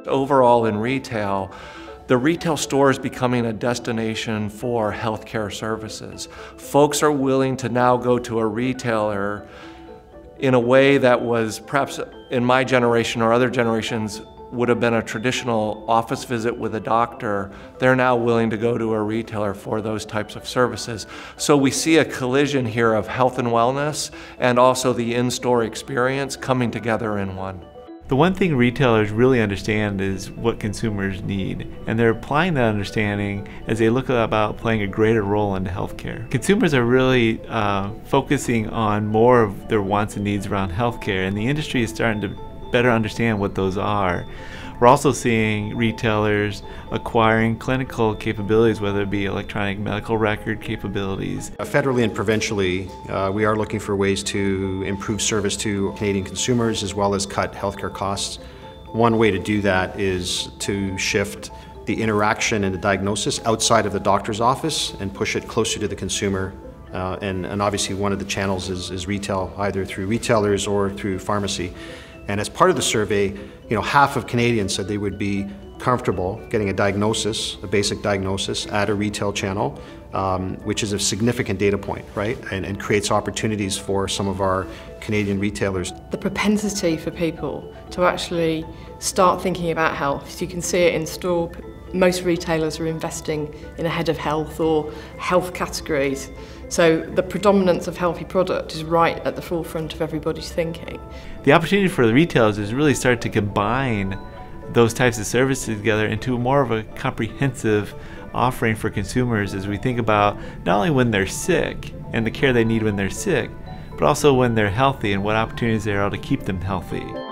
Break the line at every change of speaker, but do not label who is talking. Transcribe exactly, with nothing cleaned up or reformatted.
overall in retail, the retail store is becoming a destination for healthcare services. Folks are willing to now go to a retailer in a way that was perhaps in my generation or other generations would have been a traditional office visit with a doctor. They're now willing to go to a retailer for those types of services. So we see a collision here of health and wellness and also the in-store experience coming together in one.
The one thing retailers really understand is what consumers need, and they're applying that understanding as they look about playing a greater role in healthcare. Consumers are really uh, focusing on more of their wants and needs around healthcare, and the industry is starting to better understand what those are. We're also seeing retailers acquiring clinical capabilities, whether it be electronic medical record capabilities.
Federally and provincially, uh, we are looking for ways to improve service to Canadian consumers as well as cut healthcare costs. One way to do that is to shift the interaction and the diagnosis outside of the doctor's office and push it closer to the consumer. Uh, and, and obviously one of the channels is, is retail, either through retailers or through pharmacy. And as part of the survey, you know, half of Canadians said they would be comfortable getting a diagnosis, a basic diagnosis, at a retail channel, um, which is a significant data point, right? And, and creates opportunities for some of our Canadian retailers.
The propensity for people to actually start thinking about health, you can see it in store. Most retailers are investing in a head of health or health categories. So the predominance of healthy product is right at the forefront of everybody's thinking.
The opportunity for the retailers is really start to combine those types of services together into more of a comprehensive offering for consumers as we think about not only when they're sick and the care they need when they're sick, but also when they're healthy and what opportunities there are to keep them healthy.